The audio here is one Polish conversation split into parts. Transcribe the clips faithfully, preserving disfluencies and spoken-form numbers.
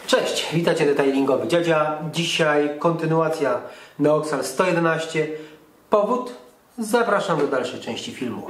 Cześć, witajcie detailingowy dziadzia. Dzisiaj kontynuacja Neoxal sto jedenaście. Powód? Zapraszam do dalszej części filmu.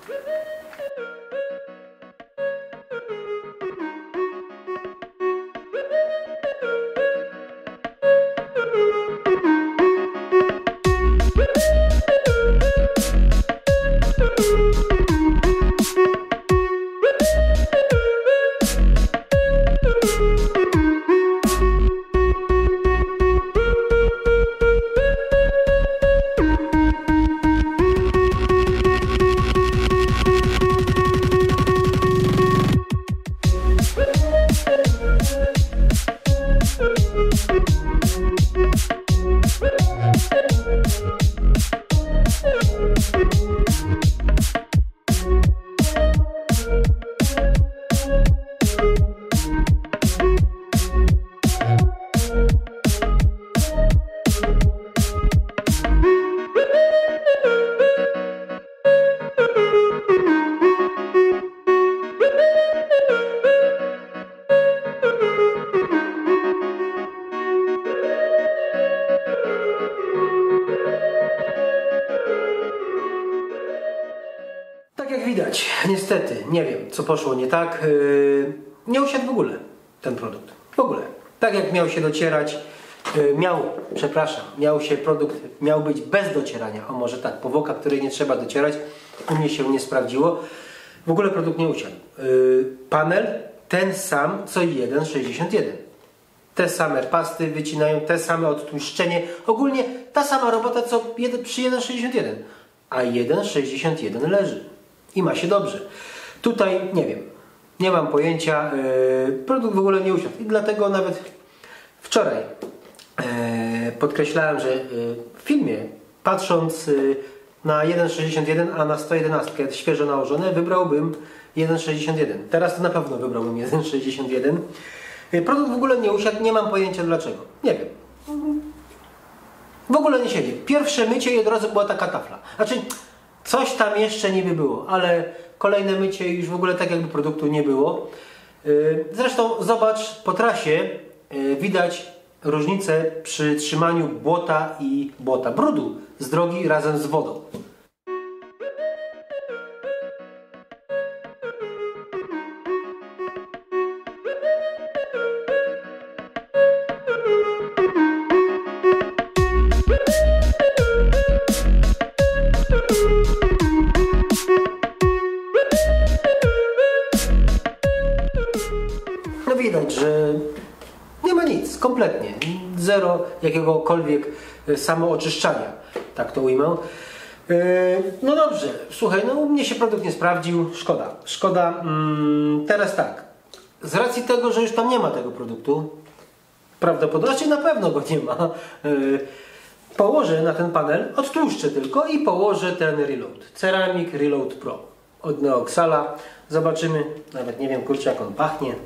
Tak jak widać, niestety, nie wiem co poszło nie tak, yy, nie usiadł w ogóle ten produkt, w ogóle. Tak jak miał się docierać, yy, miał, przepraszam, miał się produkt, miał być bez docierania, o może tak, powłoka, której nie trzeba docierać, u mnie się nie sprawdziło, w ogóle produkt nie usiadł. Yy, panel ten sam co jeden sześćdziesiąt jeden. Te same pasty wycinają, te same odtłuszczenie, ogólnie ta sama robota co jeden, przy jeden sześćdziesiąt jeden, a jeden sześćdziesiąt jeden leży. I ma się dobrze. Tutaj nie wiem, nie mam pojęcia, yy, produkt w ogóle nie usiadł. I dlatego nawet wczoraj yy, podkreślałem, że yy, w filmie, patrząc yy, na jeden sześćdziesiąt jeden, a na sto jedenaście świeżo nałożone, wybrałbym jeden sześćdziesiąt jeden. Teraz to na pewno wybrałbym jeden sześćdziesiąt jeden. Yy, produkt w ogóle nie usiadł, nie mam pojęcia dlaczego. Nie wiem. W ogóle nie siedzi. Pierwsze mycie i od razu była taka tafla. Znaczy, coś tam jeszcze niby było, ale kolejne mycie już w ogóle tak jakby produktu nie było. Zresztą zobacz, po trasie widać różnicę przy trzymaniu błota i błota, brudu z drogi razem z wodą. No widać, że nie ma nic, kompletnie, zero jakiegokolwiek samooczyszczania, tak to ujmę. No dobrze, słuchaj, no u mnie się produkt nie sprawdził, szkoda, szkoda. Teraz tak, z racji tego, że już tam nie ma tego produktu, prawdopodobnie, znaczy na pewno go nie ma, położę na ten panel, odtłuszczę tylko i położę ten Reload, Ceramic Reload Pro od Neoxala. Zobaczymy, nawet nie wiem kurczę jak on pachnie.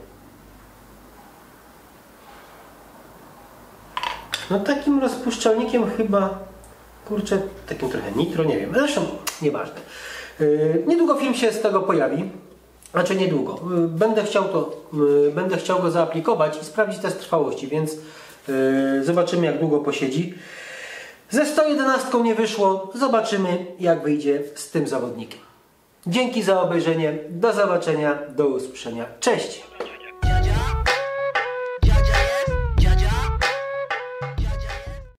No takim rozpuszczalnikiem chyba, kurczę, takim trochę nitro, nie wiem, zresztą nieważne. Yy, niedługo film się z tego pojawi, znaczy niedługo. Yy, będę chciał to, yy, będę chciał go zaaplikować i sprawdzić test trwałości, więc yy, zobaczymy jak długo posiedzi. Ze sto jedenaście nie wyszło, zobaczymy jak wyjdzie z tym zawodnikiem. Dzięki za obejrzenie, do zobaczenia, do usłyszenia, cześć!